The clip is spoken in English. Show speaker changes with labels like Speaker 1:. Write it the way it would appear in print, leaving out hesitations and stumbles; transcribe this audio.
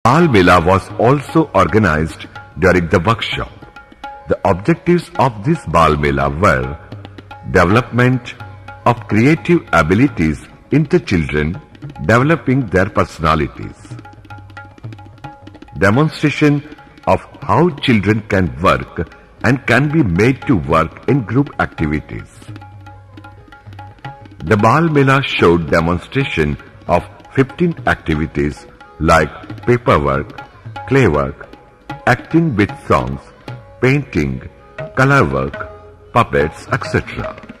Speaker 1: Bal Mela was also organized during the workshop. The objectives of this Bal Mela were development of creative abilities in the children, developing their personalities, demonstration of how children can work and can be made to work in group activities. The Bal Mela showed demonstration of 15 activities like paperwork, clay work, acting with songs, painting, color work, puppets, etc.